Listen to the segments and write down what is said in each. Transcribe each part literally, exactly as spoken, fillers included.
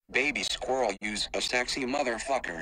Baby squirrel, use a sexy motherfucker.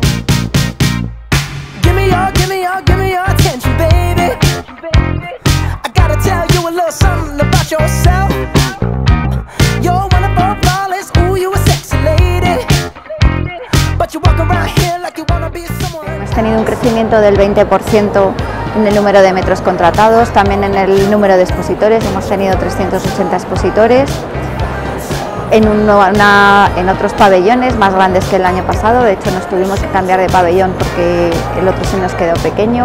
Give me your, give me your, give me your attention, baby. I gotta tell you a little something about yourself. You're one of our flawless, ooh, you a sexy lady. But you walk around here like you wanna be someone. Hemos tenido un crecimiento del veinte por ciento en el número de metros contratados, también en el número de expositores, hemos tenido trescientos ochenta expositores. En, una, en otros pabellones más grandes que el año pasado, de hecho nos tuvimos que cambiar de pabellón porque el otro se nos quedó pequeño.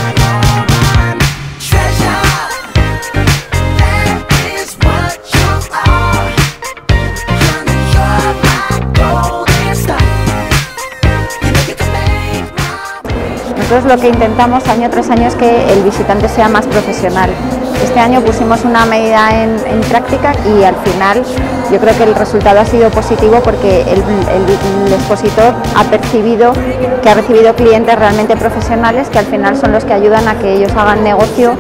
Nosotros lo que intentamos año tras año es que el visitante sea más profesional. Este año pusimos una medida en, en práctica y al final yo creo que el resultado ha sido positivo porque el, el, el expositor ha percibido que ha recibido clientes realmente profesionales que al final son los que ayudan a que ellos hagan negocio.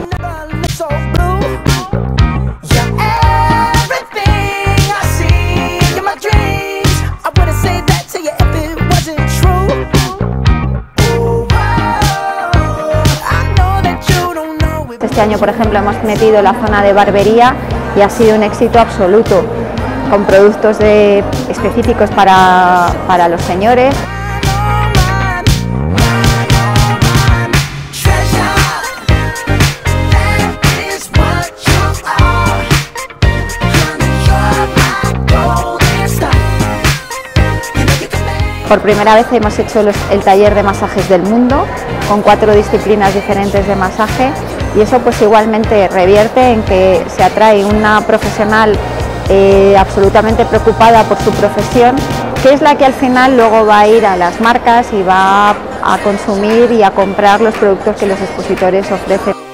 Este año, por ejemplo, hemos metido la zona de barbería y ha sido un éxito absoluto, con productos de, específicos para, para los señores. Por primera vez hemos hecho los, el taller de masajes del mundo, con cuatro disciplinas diferentes de masaje, y eso pues igualmente revierte en que se atrae una profesional eh, absolutamente preocupada por su profesión, que es la que al final luego va a ir a las marcas y va a consumir y a comprar los productos que los expositores ofrecen.